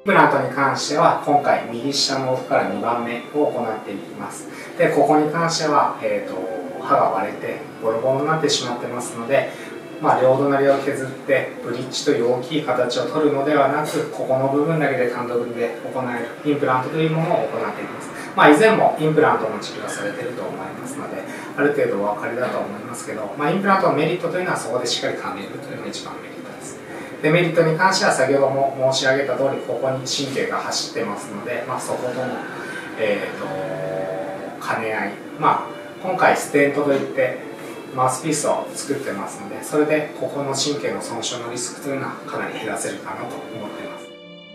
プラントに関しては今回右下の奥から2番目を行っていきます。でここに関しては、刃が割れてボロボロになってしまってますので、両隣を削ってブリッジという大きい形を取るのではなく、ここの部分だけで単独で行えるインプラントというものを行っていきます。以前もインプラントの治療されていると思いますので、ある程度お分かりだと思いますけど、インプラントのメリットというのはそこでしっかり噛めるというのが一番メリットです。デメリットに関しては先ほども申し上げた通り、ここに神経が走ってますので、そことの、兼ね合い、今回ステントといってマウスピースを作ってますので、それでここの神経の損傷のリスクというのはかなり減らせるかなと思っています。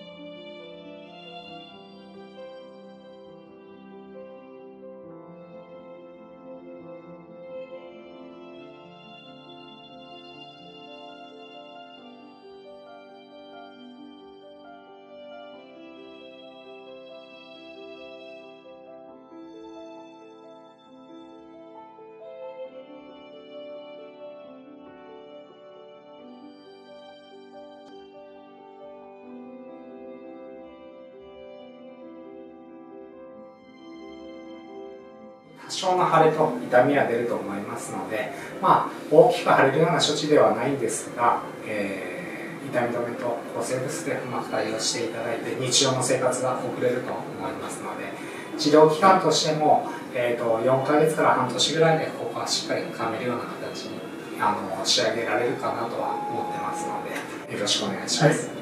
多少の腫れと痛みは出ると思いますので、大きく腫れるような処置ではないんですが、痛み止めと抗生物質でうまく対応していただいて日常の生活が送れると思いますので、治療期間としても、4ヶ月から半年ぐらいでここはしっかり噛めるような形に仕上げられるかなとは思ってますので、よろしくお願いします。